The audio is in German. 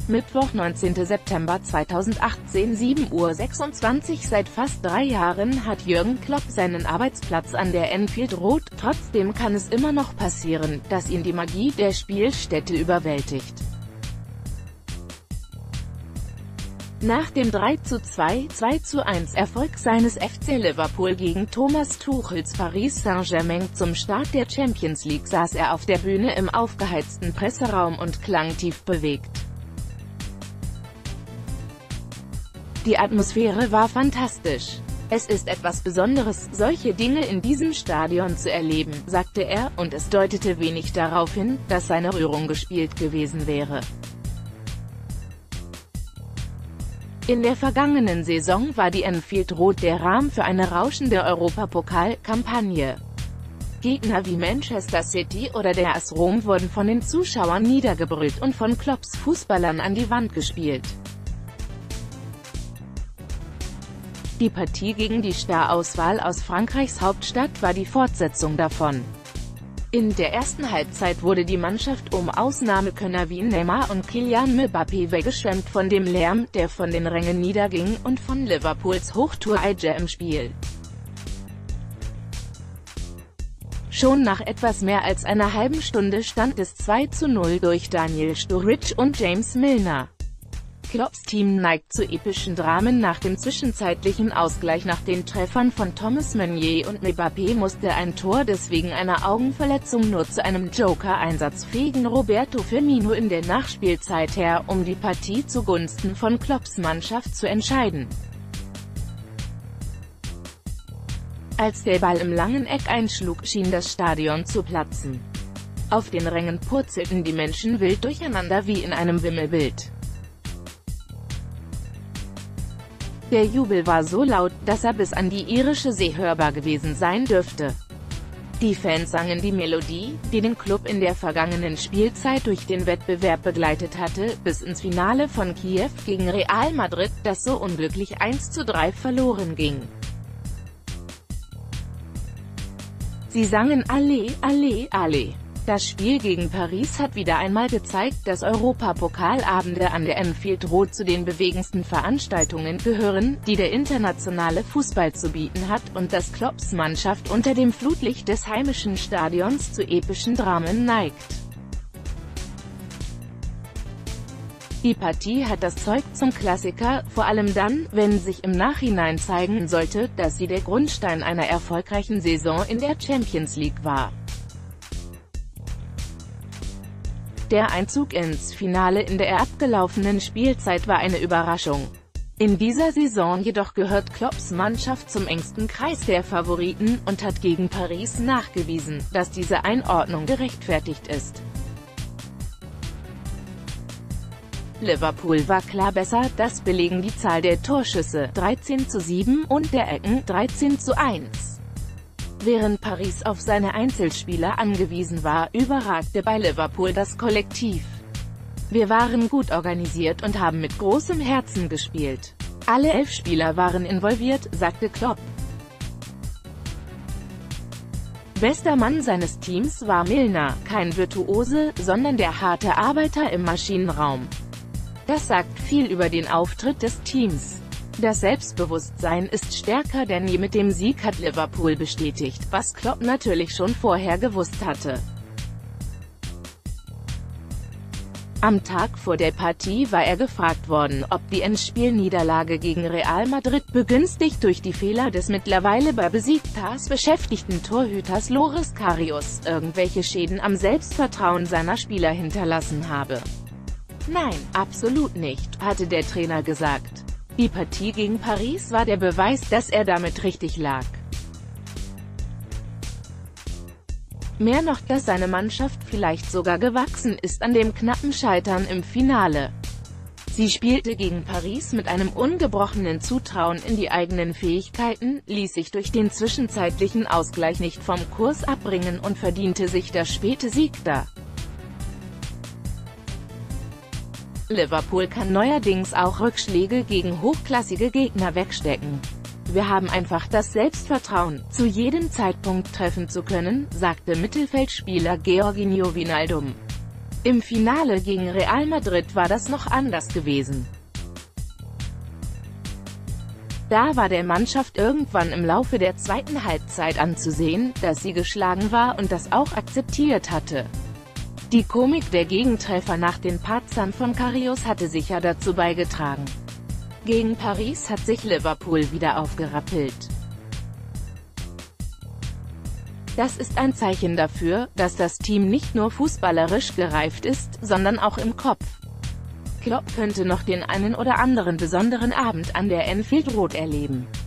Mittwoch, 19. September 2018, 7:26 Uhr. Seit fast 3 Jahren hat Jürgen Klopp seinen Arbeitsplatz an der Anfield Road, trotzdem kann es immer noch passieren, dass ihn die Magie der Spielstätte überwältigt. Nach dem 3:2, 2:1 Erfolg seines FC Liverpool gegen Thomas Tuchels Paris Saint-Germain zum Start der Champions League saß er auf der Bühne im aufgeheizten Presseraum und klang tief bewegt. Die Atmosphäre war fantastisch. Es ist etwas Besonderes, solche Dinge in diesem Stadion zu erleben, sagte er, und es deutete wenig darauf hin, dass seine Rührung gespielt gewesen wäre. In der vergangenen Saison war die Anfield Road der Rahmen für eine rauschende Europapokal-Kampagne. Gegner wie Manchester City oder der AS Rom wurden von den Zuschauern niedergebrüllt und von Klopps Fußballern an die Wand gespielt. Die Partie gegen die Star-Auswahl aus Frankreichs Hauptstadt war die Fortsetzung davon. In der ersten Halbzeit wurde die Mannschaft um Ausnahmekönner wie Neymar und Kylian Mbappé weggeschwemmt von dem Lärm, der von den Rängen niederging, und von Liverpools Hochtour-Eige im Spiel. Schon nach etwas mehr als einer halben Stunde stand es 2:0 durch Daniel Sturridge und James Milner. Klopps Team neigt zu epischen Dramen nach dem zwischenzeitlichen Ausgleich. Nach den Treffern von Thomas Meunier und Mbappé musste ein Tor des wegen einer Augenverletzung nur zu einem Joker-einsatzfähigen Roberto Firmino in der Nachspielzeit her, um die Partie zugunsten von Klopps Mannschaft zu entscheiden. Als der Ball im langen Eck einschlug, schien das Stadion zu platzen. Auf den Rängen purzelten die Menschen wild durcheinander wie in einem Wimmelbild. Der Jubel war so laut, dass er bis an die irische See hörbar gewesen sein dürfte. Die Fans sangen die Melodie, die den Klub in der vergangenen Spielzeit durch den Wettbewerb begleitet hatte, bis ins Finale von Kiew gegen Real Madrid, das so unglücklich 1:3 verloren ging. Sie sangen Allez, allez, allez. Das Spiel gegen Paris hat wieder einmal gezeigt, dass Europapokalabende an der Anfield Road zu den bewegendsten Veranstaltungen gehören, die der internationale Fußball zu bieten hat, und dass Klopps Mannschaft unter dem Flutlicht des heimischen Stadions zu epischen Dramen neigt. Die Partie hat das Zeug zum Klassiker, vor allem dann, wenn sich im Nachhinein zeigen sollte, dass sie der Grundstein einer erfolgreichen Saison in der Champions League war. Der Einzug ins Finale in der abgelaufenen Spielzeit war eine Überraschung. In dieser Saison jedoch gehört Klopps Mannschaft zum engsten Kreis der Favoriten und hat gegen Paris nachgewiesen, dass diese Einordnung gerechtfertigt ist. Liverpool war klar besser, das belegen die Zahl der Torschüsse, 13:7, und der Ecken, 13:1. Während Paris auf seine Einzelspieler angewiesen war, überragte bei Liverpool das Kollektiv. Wir waren gut organisiert und haben mit großem Herzen gespielt. Alle 11 Spieler waren involviert, sagte Klopp. Bester Mann seines Teams war Milner, kein Virtuose, sondern der harte Arbeiter im Maschinenraum. Das sagt viel über den Auftritt des Teams. Das Selbstbewusstsein ist stärker denn je. Mit dem Sieg hat Liverpool bestätigt, was Klopp natürlich schon vorher gewusst hatte. Am Tag vor der Partie war er gefragt worden, ob die Endspielniederlage gegen Real Madrid, begünstigt durch die Fehler des mittlerweile bei Besiktas beschäftigten Torhüters Loris Karius, irgendwelche Schäden am Selbstvertrauen seiner Spieler hinterlassen habe. Nein, absolut nicht, hatte der Trainer gesagt. Die Partie gegen Paris war der Beweis, dass er damit richtig lag. Mehr noch, dass seine Mannschaft vielleicht sogar gewachsen ist an dem knappen Scheitern im Finale. Sie spielte gegen Paris mit einem ungebrochenen Zutrauen in die eigenen Fähigkeiten, ließ sich durch den zwischenzeitlichen Ausgleich nicht vom Kurs abbringen und verdiente sich das späte Sieg da. Liverpool kann neuerdings auch Rückschläge gegen hochklassige Gegner wegstecken. Wir haben einfach das Selbstvertrauen, zu jedem Zeitpunkt treffen zu können, sagte Mittelfeldspieler Georginio Wijnaldum. Im Finale gegen Real Madrid war das noch anders gewesen. Da war der Mannschaft irgendwann im Laufe der zweiten Halbzeit anzusehen, dass sie geschlagen war und das auch akzeptiert hatte. Die Komik der Gegentreffer nach den Patzern von Karius hatte sicher dazu beigetragen. Gegen Paris hat sich Liverpool wieder aufgerappelt. Das ist ein Zeichen dafür, dass das Team nicht nur fußballerisch gereift ist, sondern auch im Kopf. Klopp könnte noch den einen oder anderen besonderen Abend an der Anfield Road erleben.